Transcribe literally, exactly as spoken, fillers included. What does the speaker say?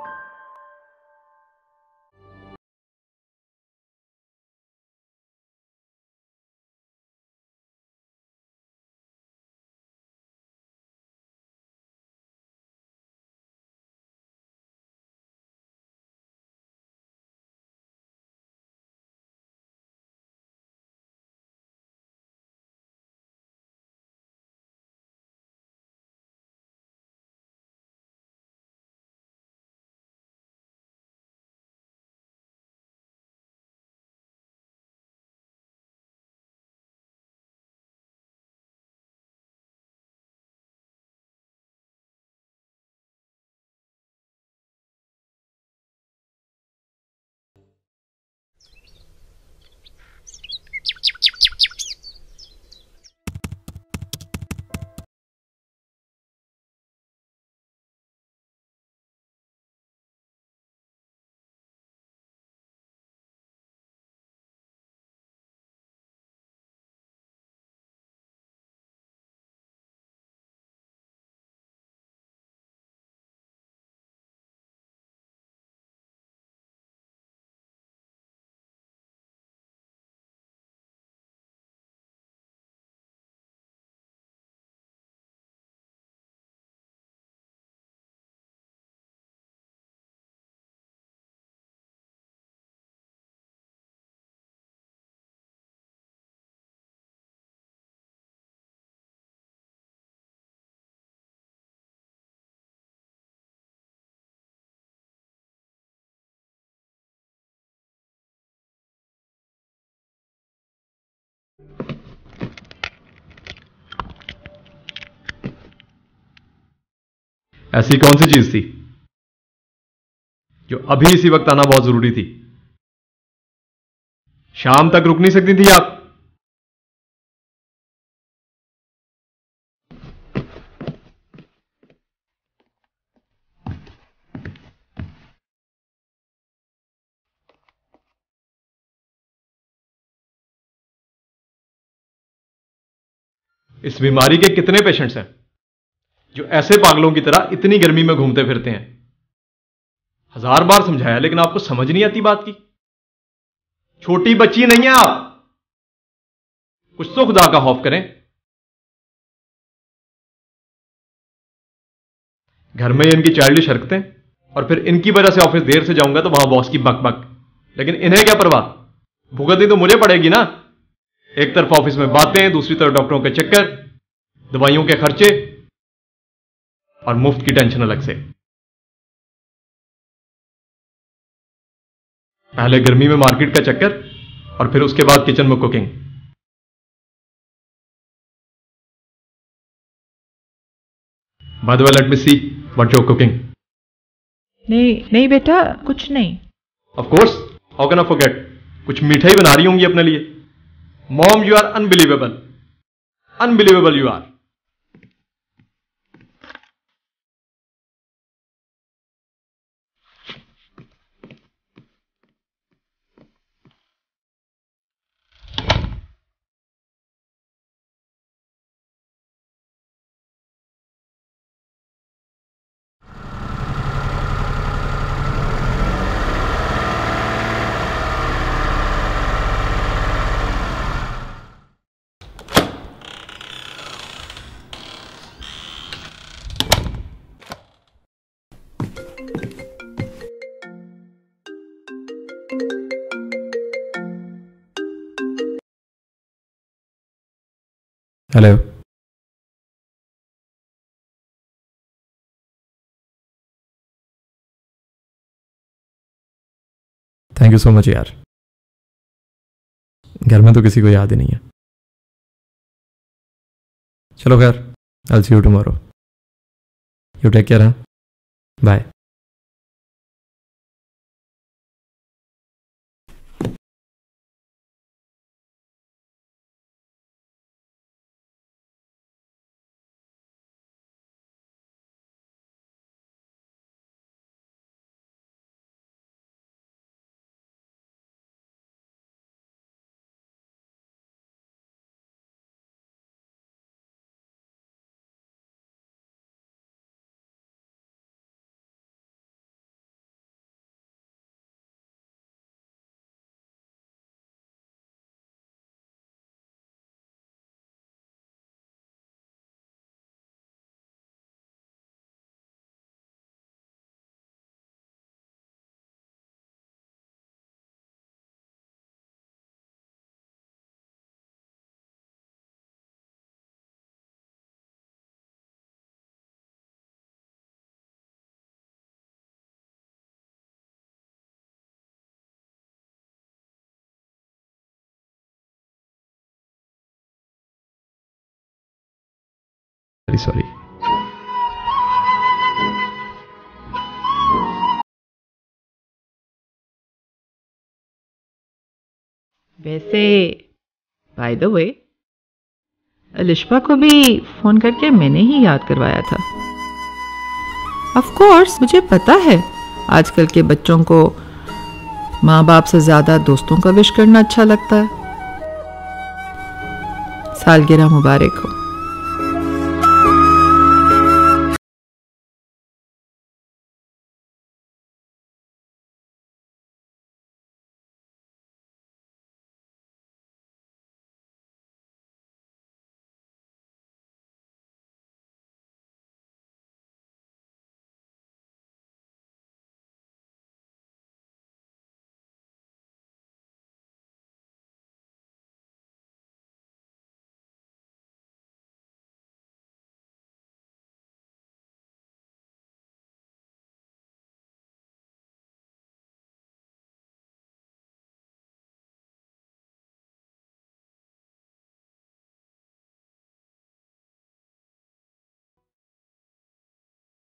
ऐसी कौन सी चीज थी जो अभी इसी वक्त आना बहुत जरूरी थी? शाम तक रुक नहीं सकती थी आप? इस बीमारी के कितने पेशेंट्स हैं जो ऐसे पागलों की तरह इतनी गर्मी में घूमते फिरते हैं? हजार बार समझाया लेकिन आपको समझ नहीं आती बात की। छोटी बच्ची नहीं है आप, कुछ तो खुदा का खौफ करें। घर में इनकी चाइल्डिश हरकतें और फिर इनकी वजह से ऑफिस देर से जाऊंगा तो वहां बॉस की बक बक, लेकिन इन्हें क्या परवाह? भुगतनी तो मुझे पड़ेगी ना। एक तरफ ऑफिस में बातें, दूसरी तरफ डॉक्टरों के चक्कर, दवाइयों के खर्चे और मुफ्त की टेंशन अलग से। पहले गर्मी में मार्केट का चक्कर और फिर उसके बाद किचन में cooking. By the way, let me see what you are cooking. नहीं नहीं बेटा, कुछ नहीं। Of course, how can I forget? कुछ मिठाई बना रही होंगी अपने लिए। Mom, you are unbelievable, unbelievable you are. Hello. Thank you so much यार। घर में तो किसी को याद ही नहीं है। चलो खैर, I will see you tomorrow. You take care. हाँ, बाय। Very sorry. वैसे बाय द वे अलिशबा को भी फोन करके मैंने ही याद करवाया था। ऑफ कोर्स मुझे पता है आजकल के बच्चों को माँ बाप से ज्यादा दोस्तों का विश करना अच्छा लगता है। सालगिरह मुबारक हो।